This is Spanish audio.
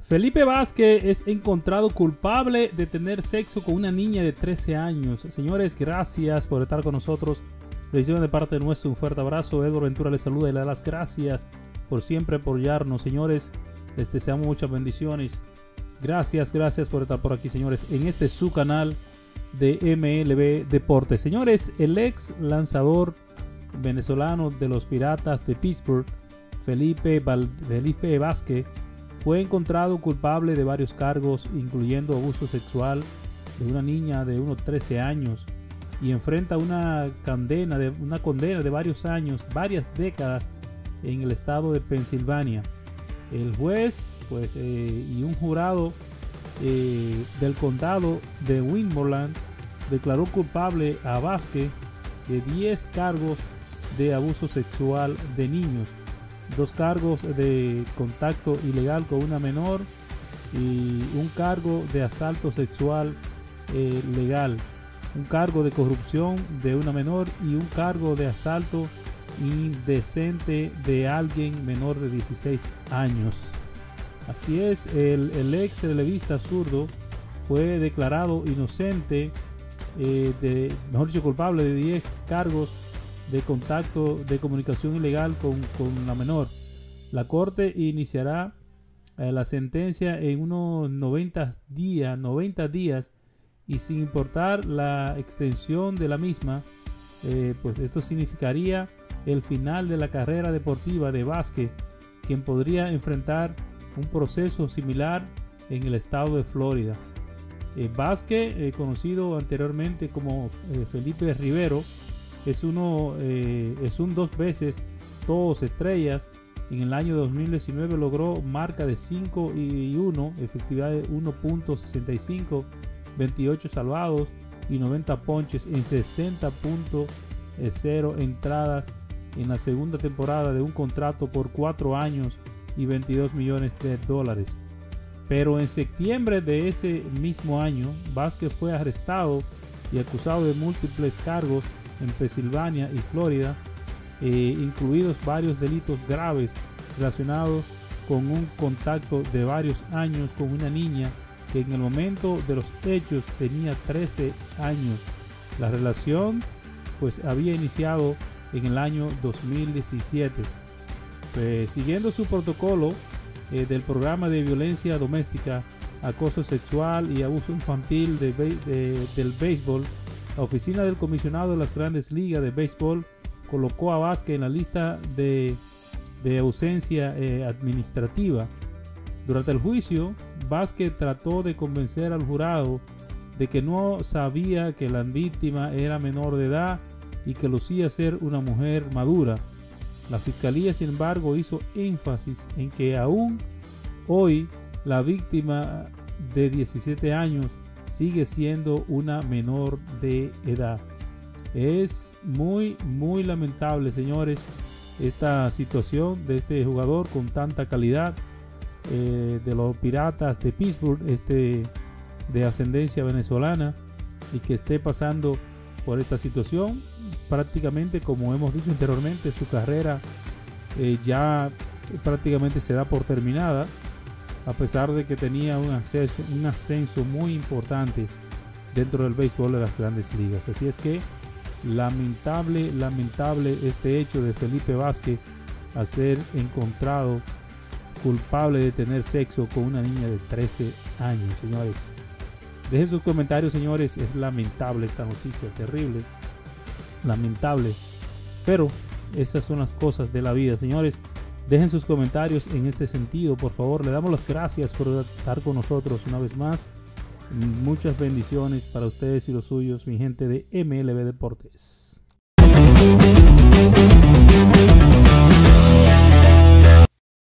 Felipe Vázquez es encontrado culpable de tener sexo con una niña de 13 años. Señores, gracias por estar con nosotros. Le decimos de parte de nuestro un fuerte abrazo. Edward Ventura les saluda y le da las gracias por siempre apoyarnos. Señores, les deseamos muchas bendiciones. Gracias por estar por aquí, señores, en este su canal de MLB Deportes. Señores, el ex lanzador venezolano de los Piratas de Pittsburgh, Felipe Vázquez, fue encontrado culpable de varios cargos, incluyendo abuso sexual de una niña de unos 13 años, y enfrenta una condena de varios años, varias décadas en el estado de Pensilvania. El juez y un jurado del condado de Westmoreland declaró culpable a Vázquez de 10 cargos de abuso sexual de niños, 2 cargos de contacto ilegal con una menor y un cargo de asalto sexual legal, un cargo de corrupción de una menor y un cargo de asalto indecente de alguien menor de 16 años. Así es, el ex relevista zurdo fue declarado inocente, culpable de 10 cargos de contacto de comunicación ilegal con la menor. La corte iniciará la sentencia en unos 90 días y sin importar la extensión de la misma, pues esto significaría el final de la carrera deportiva de Vázquez, quien podría enfrentar un proceso similar en el estado de Florida. Vázquez, conocido anteriormente como Felipe Rivero, es un 2 veces todos estrellas. En el año 2019 logró marca de 5-1, efectividad de 1.65, 28 salvados y 90 ponches en 60.0 entradas en la segunda temporada de un contrato por 4 años y $22 millones. Pero en septiembre de ese mismo año, Vázquez fue arrestado y acusado de múltiples cargos en Pensilvania y Florida, incluidos varios delitos graves relacionados con un contacto de varios años con una niña que en el momento de los hechos tenía 13 años. La relación había iniciado en el año 2017. Siguiendo su protocolo del programa de violencia doméstica, acoso sexual y abuso infantil del béisbol, la oficina del comisionado de las Grandes Ligas de Béisbol colocó a Vázquez en la lista de ausencia administrativa. Durante el juicio, Vázquez trató de convencer al jurado de que no sabía que la víctima era menor de edad y que lucía ser una mujer madura. La fiscalía, sin embargo, hizo énfasis en que aún hoy la víctima de 17 años sigue siendo una menor de edad. Es muy lamentable, señores, esta situación de este jugador con tanta calidad de los Piratas de Pittsburgh, de ascendencia venezolana, y que esté pasando por esta situación. Prácticamente, como hemos dicho anteriormente, su carrera ya prácticamente se da por terminada, a pesar de que tenía un ascenso muy importante dentro del béisbol de las Grandes Ligas. Así es que lamentable este hecho de Felipe Vázquez a ser encontrado culpable de tener sexo con una niña de 13 años, señores. Dejen sus comentarios, señores. Es lamentable esta noticia, terrible, lamentable, pero esas son las cosas de la vida, señores. Dejen sus comentarios en este sentido, por favor. Le damos las gracias por estar con nosotros una vez más. Muchas bendiciones para ustedes y los suyos, mi gente de MLB Deportes.